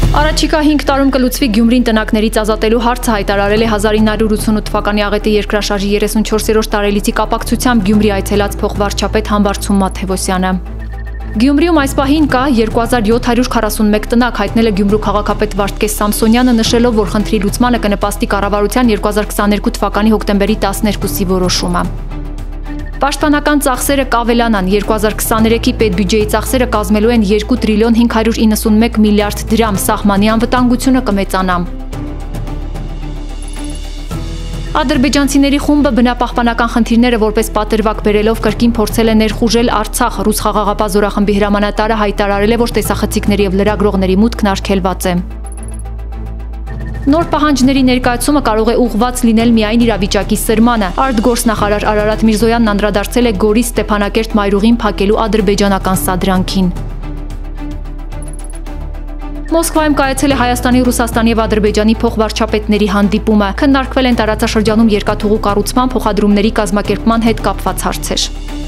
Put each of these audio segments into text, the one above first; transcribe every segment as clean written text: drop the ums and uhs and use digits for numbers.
Առաջիկա 5 տարում կլուծվի Գյումրին տնակներից ազատելու հարցը հայտարարել է 1988 թվականի աղետի երկրաշարժի 34-րդ տարելիցի կապակցությամբ Գյումրի այցելած փոխվարչապետ Համբարձում Մաթևոսյանը։ Գյումրիում այս պահին կա 2741 տնակ, հայտնել է Գյումրու քաղաքապետ Վարդգես Սամսոնյանը, նշելով, որ խնդրի լուծմանը կնպաստի կառավարության 2022 թվականի հոկտեմբերի 12-ի որոշումը։ Պաշտպանական ծախսերը կավելանան, 2023-ի պետբյուջեի ծախսերը կազմելու են 2 տրիլիոն 591 միլիարդ դրամ, սահմանի անվտանգությունը կմեծանա։ Ադրբեջանցիների խումբը բնապահպանական խնդիրները որպես պատրվակ բերելով կրկին փորձել է ներխուժել Արցախ, ռուս խաղաղապահ զորախմբի հրամանատարը հայտարարել է, որ տեսախցիկների եւ լրագրողների մուտքն արգելված է։ Նոր պահանջների ներկայացումը կարող է ուղղված լինել միայն իրավիճակի սրմանը։ Արտգործնախարար Արարատ Միրզոյանն անդրադարձել է Գորի Ստեփանակերտ մայրուղին փակելու ադրբեջանական սադրանքին։ Մոսկվայում կայացել է Հայաստանի, Ռուսաստանի եւ Ադրբեջանի փոխվարչապետների հանդիպումը։ Քննարկվել են տարածաշրջանում երկաթուղու կառուցման, փոխադրումների կազմակերպման հետ կապված հարցեր։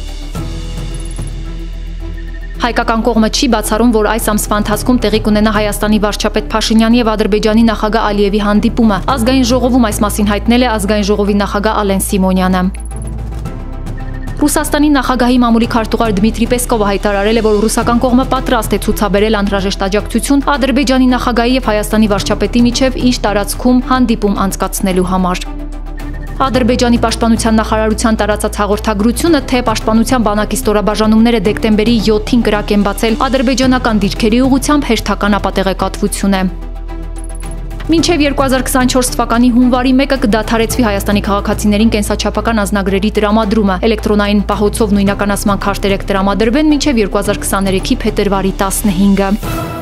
Հայկական կողմը չի բացառում, որ այս ամսվա ընթացքում տեղի կունենա Հայաստանի վարչապետ Փաշինյանի եւ Ադրբեջանի նախագահ Ալիևի հանդիպումը։ Ազգային ժողովում այս մասին հայտնել է ազգային ժողովի նախագահ Ալեն Սիմոնյանը։ Ռուսաստանի նախագահի մամուլի քարտուղար Դմիտրի Պեսկովը հայտարարել է, որ ռուսական կողմը պատրաստ է ցուցաբերել անհրաժեշտ աջակցություն Ադրբեջանի նախագահի եւ Հայաստանի վարչապետի միջև ինչ տարածքում հանդիպում անցկացնելու համար։ Ադրբեջանի պաշտպանության նախարարության տարածած հաղորդագրությունը, թե պաշտպանության բանակի ստորաբաժանումները դեկտեմբերի 7-ին կրակ են բացել ադրբեջանական դիրքերի ուղղությամբ, հերթական ապատեղեկատվություն է։ Մինչև 2024 թվականի հունվարի 1-ը կդադարեցվի Հայաստանի քաղաքացիներին կենսաչափական անձնագրերի տրամադրումը, էլեկտրոնային պահոցով նույնականացման քարտերեք տրամադրվեն մինչև 2023-ի փետրվարի 15-ը։